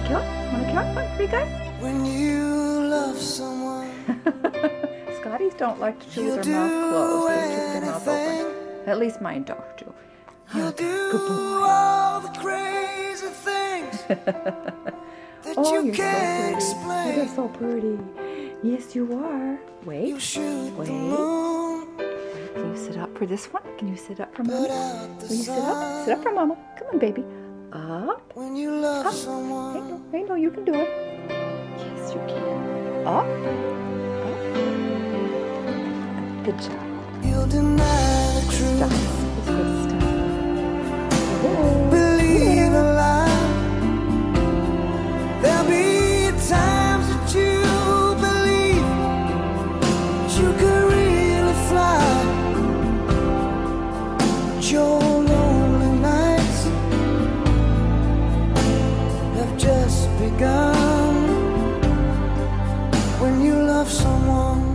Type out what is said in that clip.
kill it? Want to kill it? What? Be good? When you love someone, Scotties don't like to chew with their mouth closed. They chew with their mouth open. At least mine don't do. you'll do Good boy. all the crazy things that Oh, you you're can't so pretty. You're explain. so pretty. Yes, you are. You Wait. shoot the Wait. moon, Can you sit up for this one? Can you sit up for put Mama? out the Will you sit up? sun. Sit up for Mama. Come on, baby. Up. When you love Up. someone, I know, you can do it. Yes, you can. Up. Up. Good job. you'll deny the Stuff. truth, It's good stuff. Whoa. believe a lie. There'll be times that you believe that you could really fly. But your lonely nights have just begun. When you love someone,